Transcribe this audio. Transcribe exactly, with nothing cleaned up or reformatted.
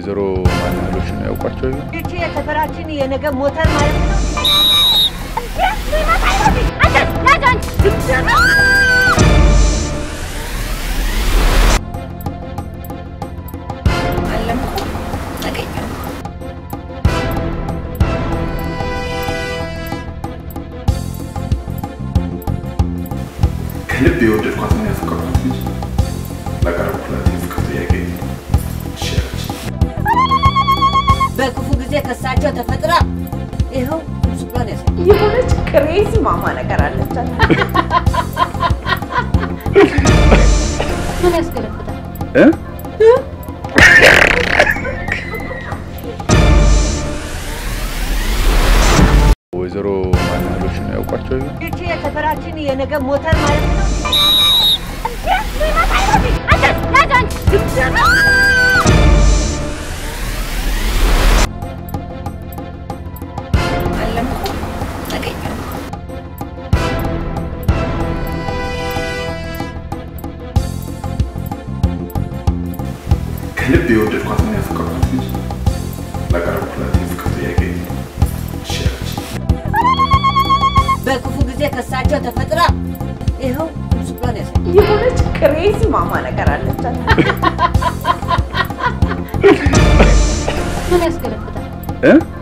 ወይዘሮ ማናሎሽ ነው ያውቋቸው ይሆን? እቺ የተፈራችን የነገ ሞተር ማለት ነው። አንተ ያጃን አለም ተገኘ ከልብ የወደድኳት ነው ያፈቀርኳት ልጅ ለቀረብኩላት የፍቅር ጥያቄ ሸርች በክፉ ጊዜ ከሳቸው ተፈጥራ ይኸው ሱፕላን ያሰ የሆነች ክሬዚ ማማ ነገር አለቻት። ምን ያስገለፍታል እ ወይዘሮ ማናሎሽ ነው ያውቋቸው ይሆን? እቺ የተፈራችን የነገ ሞተር ማለት ነው። አንተ ያጃን አለም ተገኘ ከልብ የወደድኳት ነው ያፈቀርኳት ልጅ ለቀረብኩላት የፍቅር ጥያቄ ሸርች በክፉ ጊዜ ከሳቸው ተፈጥራ ይኸው ሱፕላን ያሰ የሆነች ክሬዚ ማማ ነገር አለቻት። ምን ያስገለፍታል እ